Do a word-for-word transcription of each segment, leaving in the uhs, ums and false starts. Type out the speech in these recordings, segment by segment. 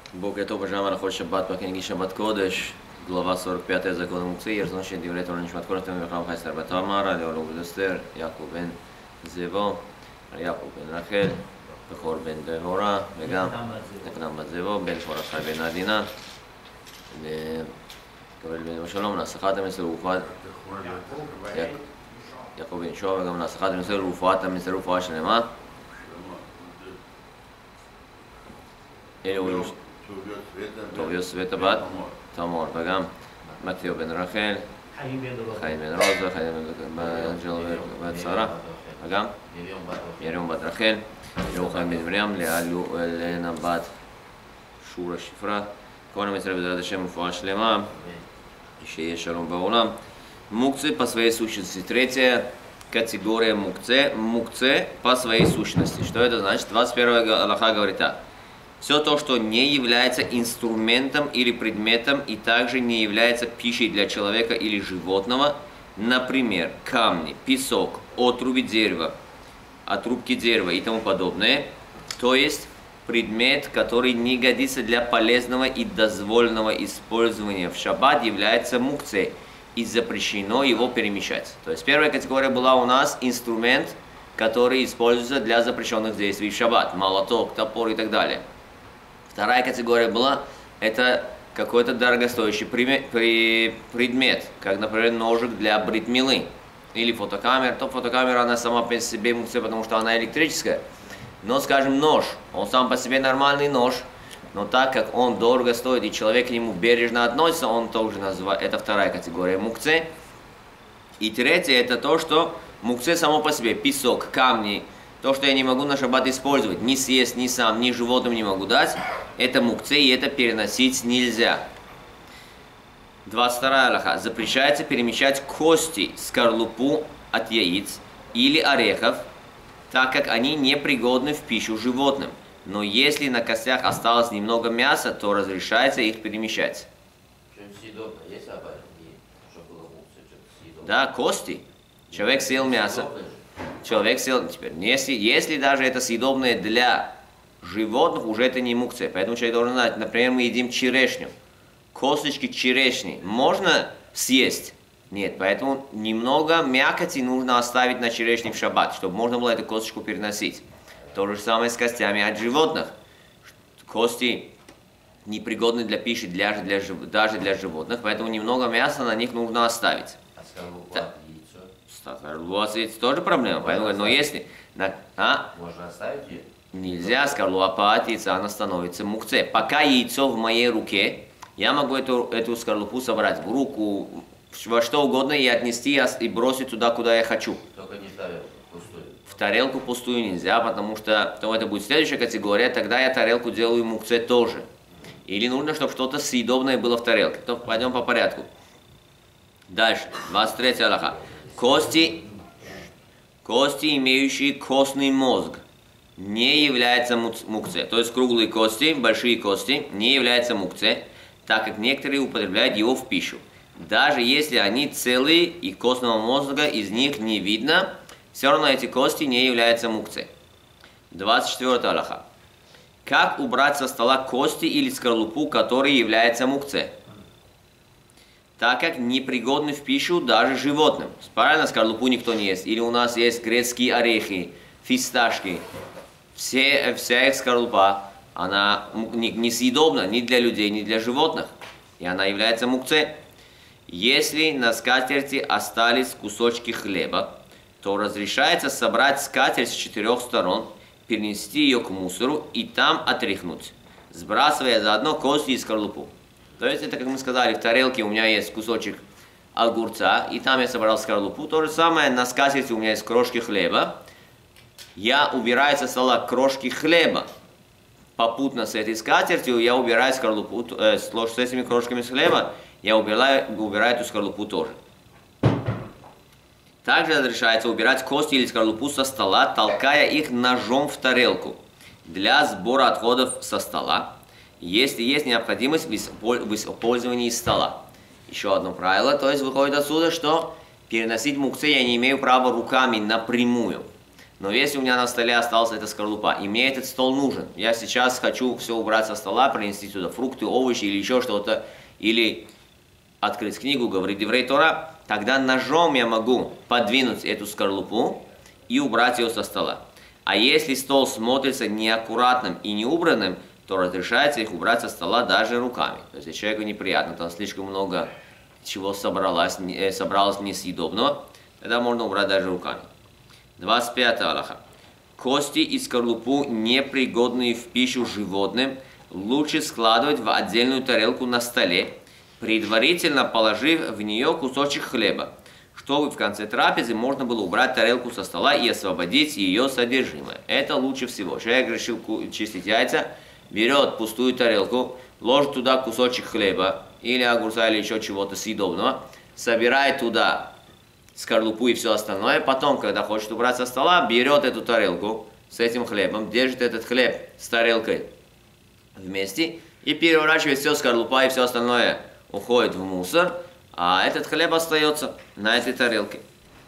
Бокер тов, уважаемый Рахот Шаббат по книге Шаббат Кодеш, глава сорок пять, закон мукцы, Ерзоншин, Диврей Торан Нишмат Коротем, Вихам Хайстер Батамара, Леору Будестер, Яков бен Зево, Яков бен Рахель, Бехор бен Дехора, Вегам, Накнам бат Зево, бен Хорахай бен Адина, קבל בן שלום, להסחת המסר ורפואת יעקב בן שועה וגם להסחת המסר ורפואת המסר ורפואה שלמה אלו טוביות סווטה בת תמור וגם מתיו בן רחל חיים בן רוזה, חיים בן אנג'ל ובת שרה וגם מרים בת רחל אלו חיים בן מרים לאלנה בת שורה שפרה כל המסר בעזרת השם רפואה שלמה еще есть шалом баулам. Мукце по своей сущности. Третья категория мукце. Мукце по своей сущности. Что это значит? двадцать первая алаха говорит так. Все то, что не является инструментом или предметом и также не является пищей для человека или животного, например, камни, песок, отруби дерева, отрубки дерева и тому подобное, то есть предмет, который не годится для полезного и дозволенного использования в шаббат, является мукцей, и запрещено его перемещать. То есть первая категория была у нас инструмент, который используется для запрещенных действий в шаббат, молоток, топор и так далее. Вторая категория была, это какой-то дорогостоящий предмет, как, например, ножик для брит-милы или фотокамера. То фотокамера, она сама по себе мукцей, потому что она электрическая. Но, скажем, нож, он сам по себе нормальный нож, но так как он дорого стоит и человек к нему бережно относится, он тоже называет, это вторая категория мукце. И третья, это то, что мукце само по себе, песок, камни, то, что я не могу на шаббат использовать, ни съесть, ни сам, ни животным не могу дать, это мукце, и это переносить нельзя. двадцать вторая алаха. Запрещается перемещать кости, скорлупу от яиц или орехов, так как они непригодны в пищу животным. Но если на костях осталось немного мяса, то разрешается их перемещать. Да, кости. Человек съел мясо. Человек съел... Теперь, если, если даже это съедобное для животных, уже это не мукция. Поэтому человек должен знать, например, мы едим черешню. Косточки черешни можно съесть? Нет, поэтому немного мякоти нужно оставить на черешне в шаббат, чтобы можно было эту косточку переносить. То же самое с костями от животных. Кости непригодны для пищи для, для, даже для животных, поэтому немного мяса на них нужно оставить. А скорлупа от яйца? Скорлупа от яйца тоже проблема, поэтому, но если... На, а? Можно оставить ее? Нельзя, скорлупа от яйца, она становится мукце. Пока яйцо в моей руке, я могу эту, эту скорлупу собрать в руку, во что угодно и отнести и бросить туда, куда я хочу. Только не в тарелку пустую. В тарелку пустую нельзя, потому что то это будет следующая категория, тогда я тарелку делаю мукце тоже. Или нужно, чтобы что-то съедобное было в тарелке. То пойдем по порядку. Дальше, двадцать третья алаха. Кости, кости, имеющие костный мозг, не являются мукце. То есть круглые кости, большие кости, не являются мукце, так как некоторые употребляют его в пищу. Даже если они целые и костного мозга из них не видно, все равно эти кости не являются мукцей. двадцать четвёртая алаха. Как убрать со стола кости или скорлупу, которые являются мукцей? Так как непригодны в пищу даже животным. Правильно, скорлупу никто не ест. Или у нас есть грецкие орехи, фисташки. Все, вся их скорлупа, она несъедобна ни для людей, ни для животных. И она является мукцей. Если на скатерти остались кусочки хлеба, то разрешается собрать скатерть с четырех сторон, перенести ее к мусору и там отряхнуть, сбрасывая заодно кости и скорлупу. То есть это, как мы сказали, в тарелке у меня есть кусочек огурца, и там я собрал скорлупу. То же самое на скатерти у меня есть крошки хлеба. Я убираю со стола крошки хлеба. Попутно с этой скатертью я убираю скорлупу, э, с этими крошками хлеба, я убираю, убираю эту скорлупу тоже. Также разрешается убирать кости или скорлупу со стола, толкая их ножом в тарелку для сбора отходов со стола, если есть необходимость в использовании стола. Еще одно правило, то есть выходит отсюда, что переносить мукце я не имею права руками напрямую. Но если у меня на столе осталась эта скорлупа, и мне этот стол нужен, я сейчас хочу все убрать со стола, принести сюда фрукты, овощи или еще что-то, или открыть книгу, говорит Деврей Тора, тогда ножом я могу подвинуть эту скорлупу и убрать ее со стола. А если стол смотрится неаккуратным и неубранным, то разрешается их убрать со стола даже руками. То есть, если человеку неприятно, там слишком много чего собралось, э, собралось несъедобного, тогда можно убрать даже руками. двадцать пятая алаха. Кости и скорлупу, непригодные в пищу животным, лучше складывать в отдельную тарелку на столе, предварительно положив в нее кусочек хлеба, чтобы в конце трапезы можно было убрать тарелку со стола и освободить ее содержимое. Это лучше всего. Человек решил чистить яйца, берет пустую тарелку, ложит туда кусочек хлеба или огурца или еще чего-то съедобного, собирает туда скорлупу и все остальное, потом, когда хочет убрать со стола, берет эту тарелку с этим хлебом, держит этот хлеб с тарелкой вместе и переворачивает все, скорлупа и все остальное уходит в мусор, а этот хлеб остается на этой тарелке.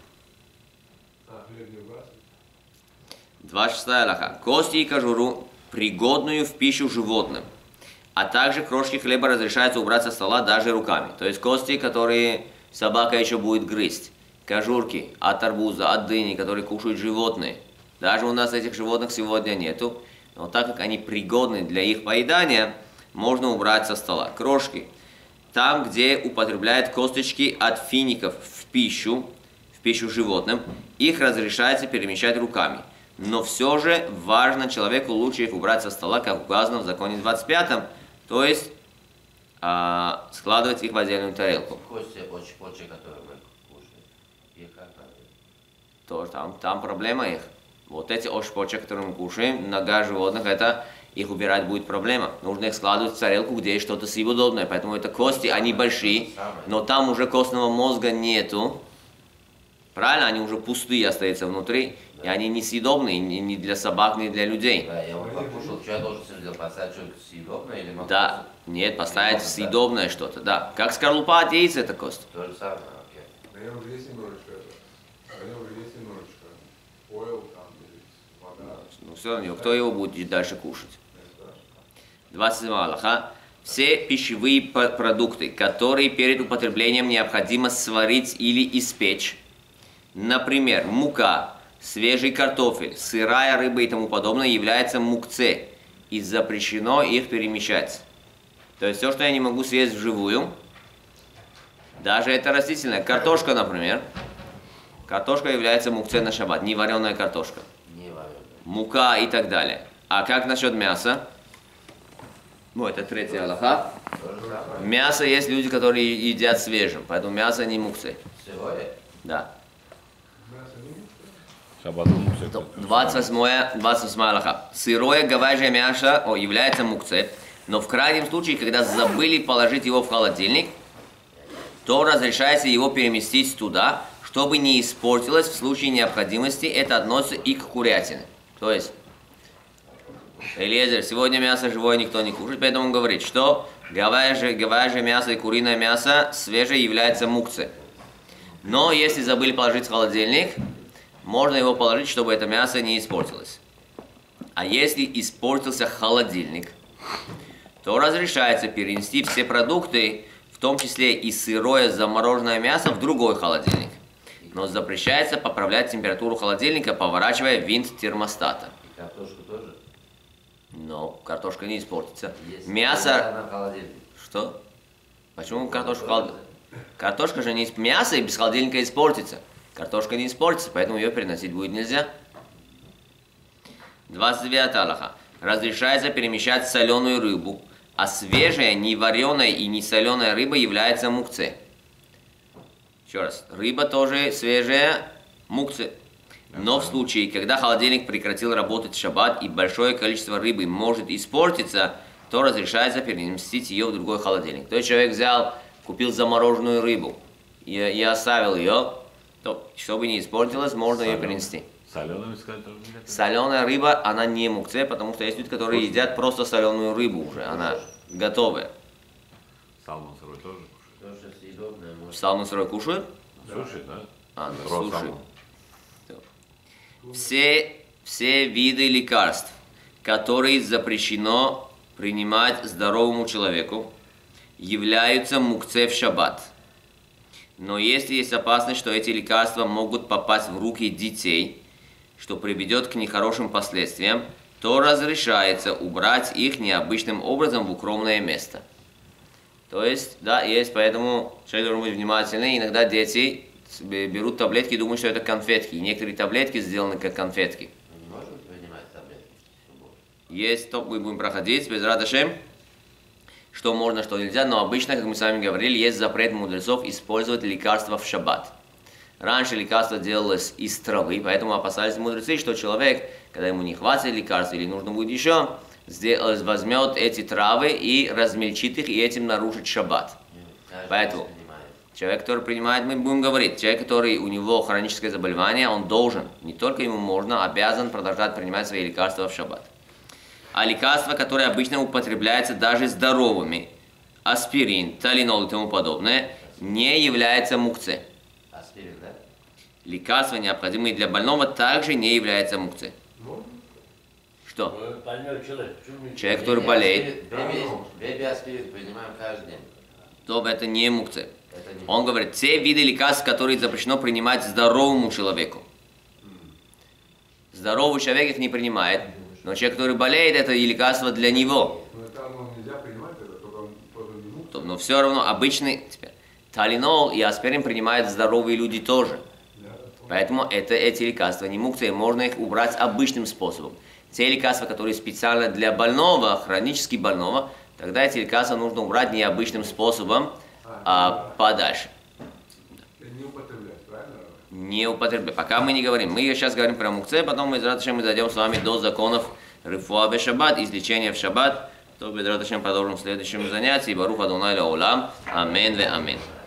двадцать шестая алаха. Кости и кожуру, пригодную в пищу животным, а также крошки хлеба разрешается убрать со стола даже руками. То есть кости, которые собака еще будет грызть, кожурки от арбуза, от дыни, которые кушают животные. Даже у нас этих животных сегодня нету, но так как они пригодны для их поедания, можно убрать со стола. Крошки. Там, где употребляют косточки от фиников в пищу, в пищу животным, их разрешается перемещать руками. Но все же важно человеку лучше их убрать со стола, как указано в законе двадцать пятом, то есть а, складывать их в отдельную тарелку. Кости от почек, которые мы кушаем, их как тоже там, там проблема их. Вот эти ошпочек, которые мы кушаем, нога животных, это их убирать будет проблема. Нужно их складывать в тарелку, где есть что-то съедобное. Поэтому это кости, они большие, но там уже костного мозга нету. Правильно? Они уже пустые остаются внутри, да. И они несъедобные ни, ни для собак, ни для людей. Да, я вот покушал, что я должен сделать, поставить что-то съедобное или могу? Да, нет, поставить съедобное что-то, да. Как скорлупа от яиц, это кость. То же самое, окей. У него есть немножечко, у него есть немножечко ойл там, вода. Ну все равно, кто его будет дальше кушать? двадцать седьмая алаха. Все пищевые продукты, которые перед употреблением необходимо сварить или испечь, например, мука, свежий картофель, сырая рыба и тому подобное, являются мукце, и запрещено их перемещать. То есть все, что я не могу съесть вживую, даже это растительное. Картошка, например. Картошка является мукце на шаббат, не вареная картошка. Не вареная. Мука и так далее. А как насчет мяса? Ну, это третья алаха. Мясо есть люди, которые едят свежим, поэтому мясо не мукце. Сырое? Да. Шаббат мукце. двадцать восьмая алаха. Сырое говяжье мясо о, является мукце, но в крайнем случае, когда забыли положить его в холодильник, то разрешается его переместить туда, чтобы не испортилось в случае необходимости. Это относится и к курятине. То есть, Элиезер, сегодня мясо живое никто не кушает, поэтому он говорит, что говяжье, говяжье мясо и куриное мясо свежее является мукце. Но если забыли положить в холодильник, можно его положить, чтобы это мясо не испортилось. А если испортился холодильник, то разрешается перенести все продукты, в том числе и сырое замороженное мясо, в другой холодильник. Но запрещается поправлять температуру холодильника, поворачивая винт термостата. И картошку тоже? Но картошка не испортится. Если мясо... на холодильник. Что? Почему картошка в холодильнике? Картошка же не... Мясо и без холодильника испортится. Картошка не испортится, поэтому ее переносить будет нельзя. двадцать девятая алаха. Разрешается перемещать соленую рыбу, а свежая, не вареная и не соленая рыба является мукце. Еще раз. Рыба тоже свежая, мукце. Но в случае, когда холодильник прекратил работать в шаббат и большое количество рыбы может испортиться, то разрешается переместить ее в другой холодильник. То есть человек взял, купил замороженную рыбу и, и оставил ее, то, чтобы не испортилось, можно Соленый. ее перенести. Соленую сказать тоже нельзя? Соленая рыба, она не мукце, потому что есть люди, которые Просто. едят просто соленую рыбу уже, она готовая. Салмон сырой тоже кушают? Тоже съедобное может. Салмон сырой кушают? Суши, да? А, Про суши. все, все виды лекарств, которые запрещено принимать здоровому человеку, являются мукце в шаббат. Но если есть опасность, что эти лекарства могут попасть в руки детей, что приведет к нехорошим последствиям, то разрешается убрать их необычным образом в укромное место. То есть, да, есть, поэтому человек должен быть внимательный. Иногда дети берут таблетки и думают, что это конфетки. И некоторые таблетки сделаны как конфетки. Мы не можем принимать таблетки? Есть, то мы будем проходить, без радашем, что можно, что нельзя, но обычно, как мы с вами говорили, есть запрет мудрецов использовать лекарства в шаббат. Раньше лекарство делалось из травы, поэтому опасались мудрецы, что человек, когда ему не хватит лекарств или нужно будет еще, возьмет эти травы и размельчит их, и этим нарушит шаббат. Поэтому человек, который принимает, мы будем говорить, человек, который у него хроническое заболевание, он должен, не только ему можно, обязан продолжать принимать свои лекарства в шаббат. А лекарства, которые обычно употребляются даже здоровыми, аспирин, талинол и тому подобное, не являются мукце. Аспирин, да? Лекарства, необходимые для больного, также не являются мукце. Что? Больной человек. Человек, который болеет. Беби аспирин принимаем каждый день. То это не мукце. Это не Он говорит, все виды лекарств, которые запрещено принимать здоровому человеку. Здоровый человек их не принимает, но человек, который болеет, это и лекарство для него. Но это оно нельзя принимать, это тоже, тоже не мукце. Но все равно обычный теперь, талинол и аспирин принимают здоровые люди тоже. Поэтому это, эти лекарства не мукце, можно их убрать обычным способом. Те лекарства, которые специально для больного, хронически больного, тогда эти лекарства нужно убрать необычным способом а, подальше. Не употреблять, правильно? Не употреблять. Пока мы не говорим. Мы сейчас говорим про мукце, потом мы, безрадостно, мы дойдем с вами до законов рифуа бе шаббат, излечения в шаббат. То, безрадостно, продолжим в следующем занятии. Барух Адонай ла олам. Амин ве амин.